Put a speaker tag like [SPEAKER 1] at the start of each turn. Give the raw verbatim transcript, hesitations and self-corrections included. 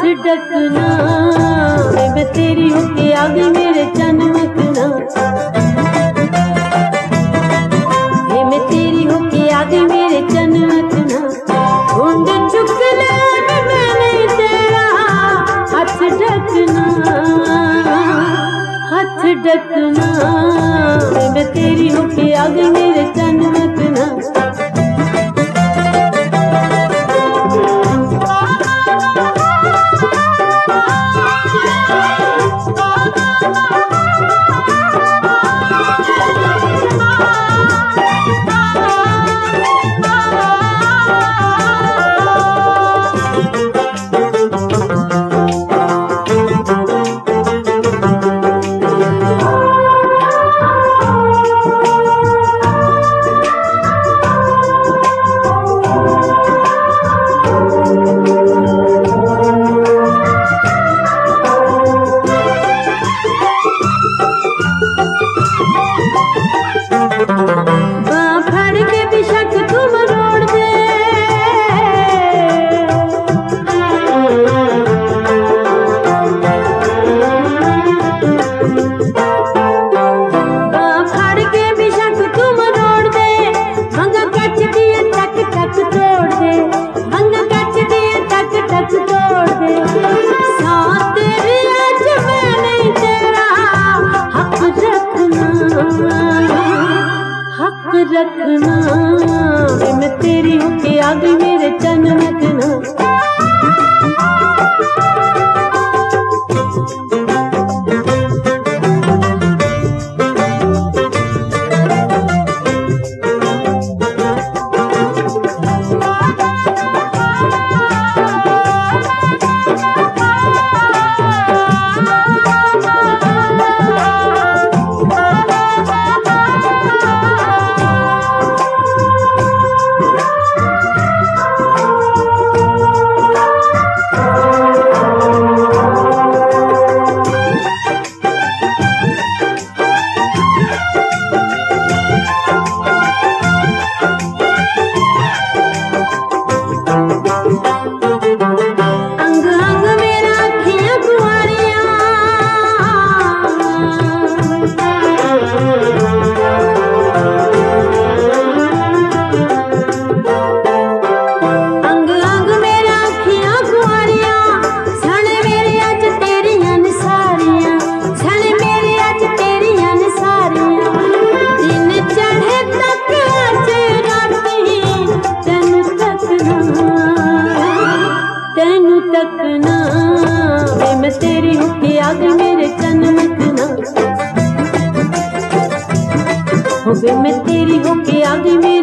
[SPEAKER 1] ढकना मैं तेरी होके आ गई मेरे चमकना, मैं तेरी होके आ गई मेरे चमकना। ढूंढ चुक ले मैंने तेरा हाथ ढकना, हाथ ढकना मैं तेरी होके आ गई मेरे चमकना। रखना मैं तेरी होके आ गई मेरे चमकना। तकना मैं तेरी होके आ गई मेरे चमकना, हो मैं तेरी होके आ गई।